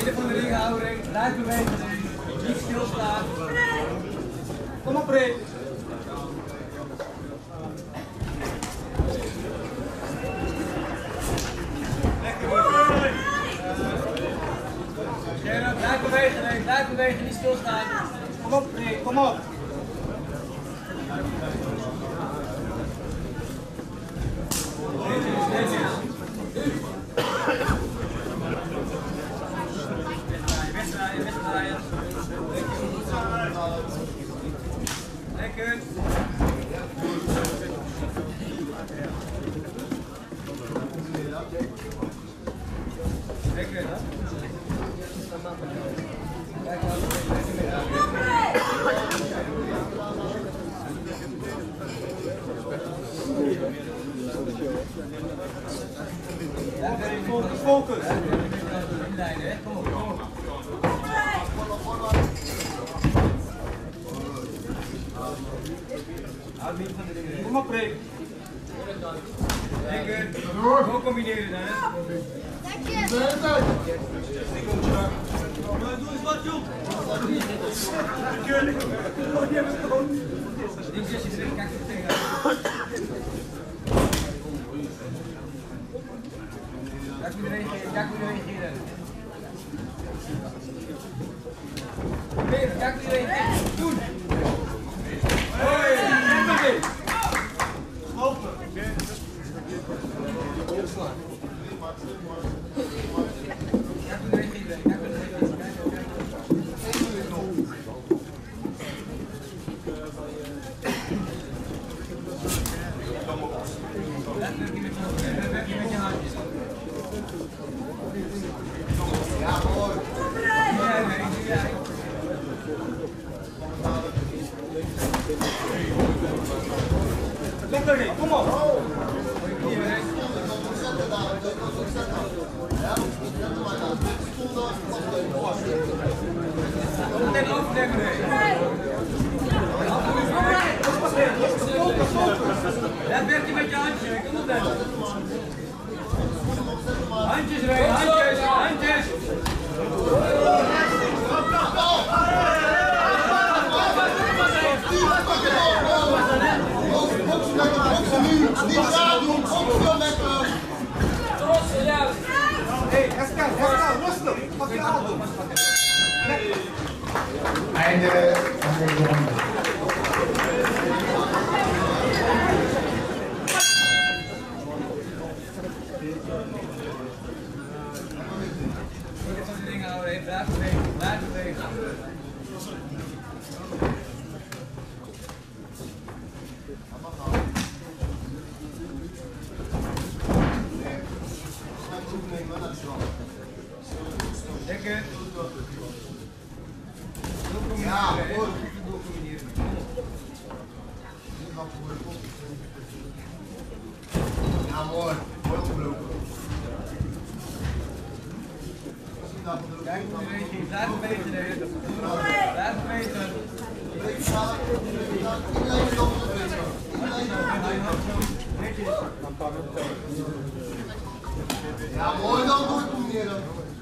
Midden van de ringhouding, blijf bewegen, niet stilstaan. Kom op, Rick. Gerard, blijf bewegen, niet stilstaan. Kom op, Rick, kom op. Wegdraaien. Lekker. Lekker, hè? Focus. Kom op. Kom op, Rick. Lekker. Gewoon combineren dan, hè. Dank je. Doe eens wat, joh. Links is je kijk er tegenaan. Kijk hoe je reageren. Kijk hoe je reageren. Doen. Hoi, lekker. Lopen. Lekker, kom op! Meteen afleggen. Ja, werk je met je handje, kom op dan. Handjes, Ray, handjes! Niet raar doen, veel lekker. Hé, Escal, rustig. Pak je auto. Einde van deze ronde. Niet van die dingen houden, blijf bewegen, blijf bewegen. Lekker. Ja, goed. Ja, mooi. Mooi opgelopen. Kijk hoe je reageert, blijf bewegen. Blijf bewegen. Ja, mooi dan doorcombineren.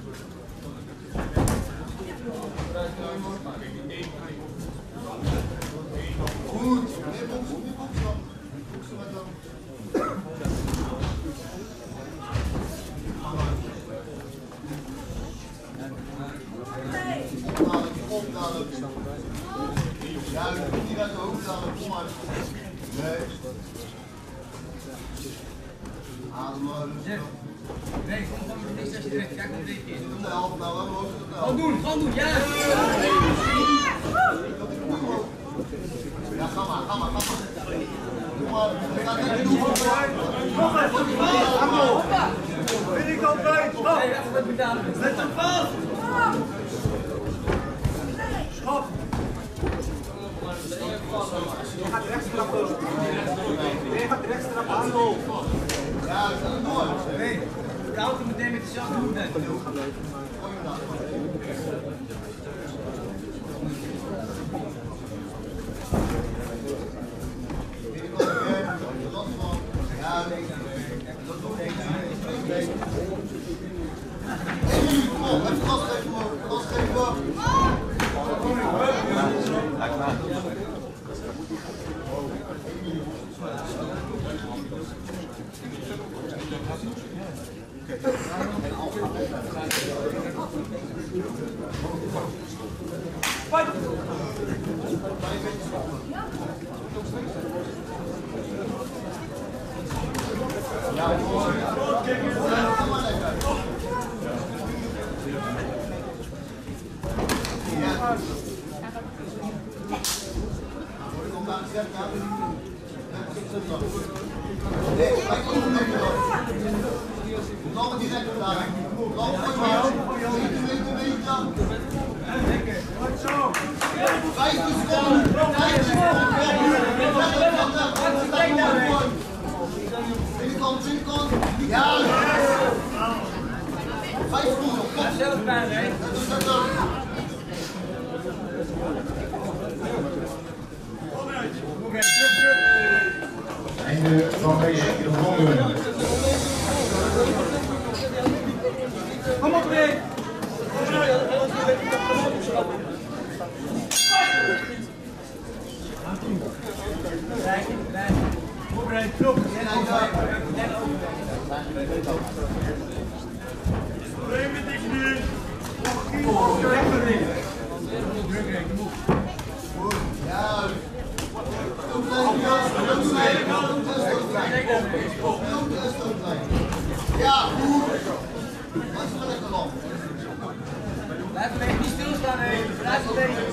Goed. Meer boksen, meer boksen. Boksen met dan. Opdalen. Juist, niet uit de hoofd dalen, kom maar. Nee. Ademhalen. Nee, kom gewoon met deze direct. Kijk hoe je reageert. Doe de helft nou, we mogen het nou. Gewoon doen, ja! Ja, ga maar. Doe maar. We gaan het doen. Vind ik al bij. Nee, even met betalen. Zet hem vast! Schop! Je gaat rechts trappen. Je gaat rechts trappen, handel. Ja, door. Nee, koud hem meteen met dezelfde hoek. Ja, dat doe ik. Kom op, even vast. Ja, mooi. Kom maar lekker. Ja. Kom maar, zet nou. Nee, wij komen nog niet. Nog direct vandaag. Nog maar. Weet dan. 15 seconden. 15 seconden. Binnenkant. Ja. 5 seconden. Ga zelf bij, hè? Einde van deze ronde. Kom op, Rick! Kom op, Rick, klop! Probleem met die knie! Ja. Ja, goed. Wat is er lekker nog? Blijf een niet stilstaan, hè? Blijf een beetje.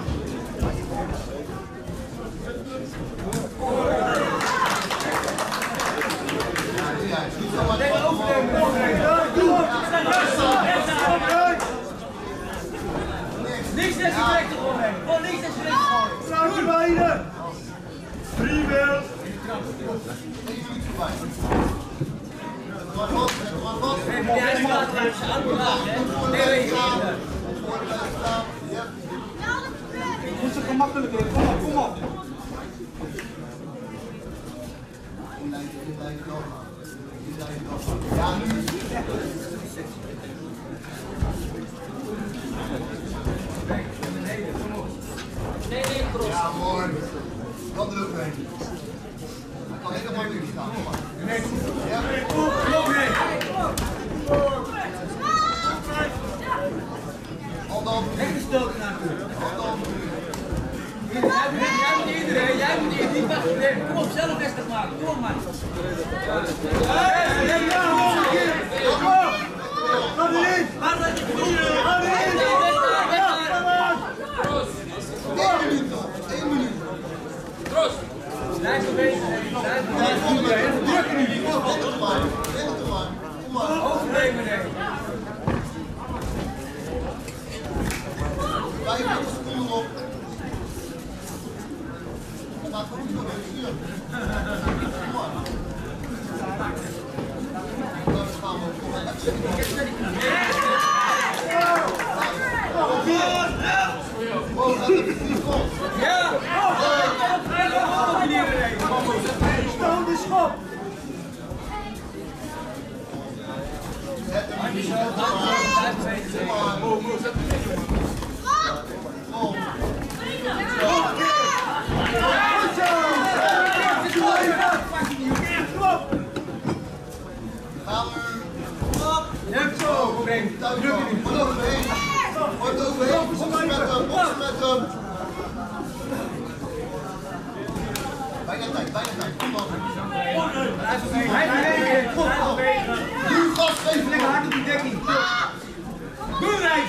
Links en je rechter omheen. Gewoon links en je rechter gewoon. Sluit je beiden. 3 beeld. 1 minuut voorbij. Wat? Hij staat langs je autoraad, hè? Nee, weet je Ik moet ze gemakkelijk in. Kom op. Ja, nu. Ja, mooi. Dat lukt me. Ik kan helemaal nu staan. Ja, weggestoken natuurlijk. Jij moet hier niet wachten. Kom op, zelf wedstrijd maken. Kom op, man. Ga erin. Ga erin. 1 minuut nog. 1 minuut. Blijf er bezig. Druk er niet. Kom maar. Overleven, nee. 25 seconden op. Staat goed nog even. Kom maar. Dan gaan we voor Ja! Stoot de schop. Bijna tijd. Kom op. Nu gas geven. Lekker hard op die dekking. Doe